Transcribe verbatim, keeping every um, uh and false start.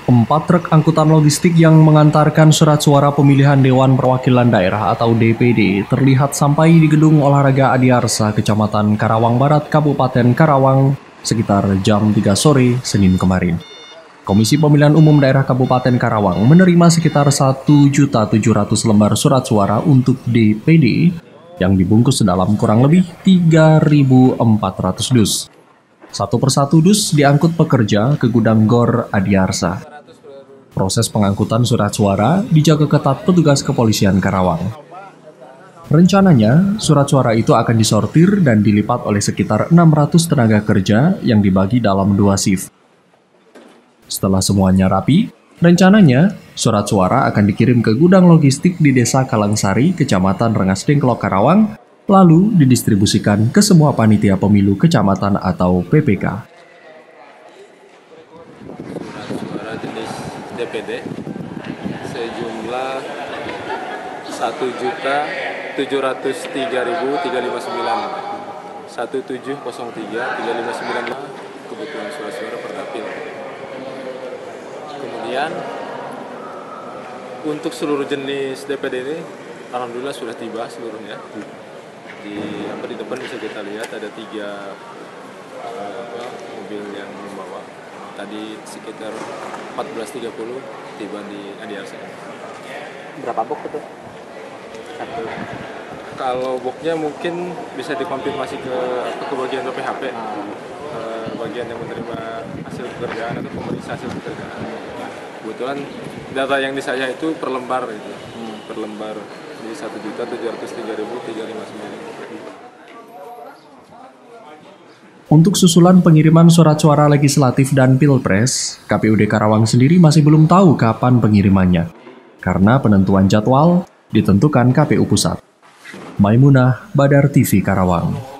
Empat truk angkutan logistik yang mengantarkan surat suara pemilihan Dewan Perwakilan Daerah atau D P D terlihat sampai di Gedung Olahraga Adiarsa, Kecamatan Karawang Barat, Kabupaten Karawang, sekitar jam tiga sore Senin kemarin. Komisi Pemilihan Umum Daerah Kabupaten Karawang menerima sekitar satu juta tujuh ratus lembar surat suara untuk D P D yang dibungkus dalam kurang lebih tiga ribu empat ratus dus. Satu persatu dus diangkut pekerja ke gudang Gor Adiarsa. Proses pengangkutan surat suara dijaga ketat petugas kepolisian Karawang. Rencananya, surat suara itu akan disortir dan dilipat oleh sekitar enam ratus tenaga kerja yang dibagi dalam dua shift. Setelah semuanya rapi, rencananya surat suara akan dikirim ke gudang logistik di Desa Kalangsari, Kecamatan Rengas Dengklok, Karawang, lalu didistribusikan ke semua panitia pemilu kecamatan atau P P K. D P D sejumlah satu juta tujuh ratus tiga ribu tiga ratus lima puluh sembilan satu tujuh nol tiga tiga lima sembilan kebutuhan surat suara per dapil. Kemudian untuk seluruh jenis D P D ini alhamdulillah sudah tiba seluruhnya. Di apa di depan bisa kita lihat ada tiga uh, apa, mobil yang membawa. Tadi sekitar empat belas tiga puluh tiba di Adiarsa. Berapa box itu? Satu. Kalau boxnya mungkin bisa dikonfirmasi ke ke bagian P H P, Hmm. uh, bagian yang menerima hasil pekerjaan atau pemeriksa hasil pekerjaan. Kebetulan data yang di saya itu per lembar itu, hmm. per lembar di satu juta tujuh ratus tiga ribu tiga ratus lima puluh sembilan. Untuk susulan pengiriman surat suara legislatif dan pilpres, K P U D Karawang sendiri masih belum tahu kapan pengirimannya, karena penentuan jadwal ditentukan K P U Pusat. Maimunah, Badar T V Karawang.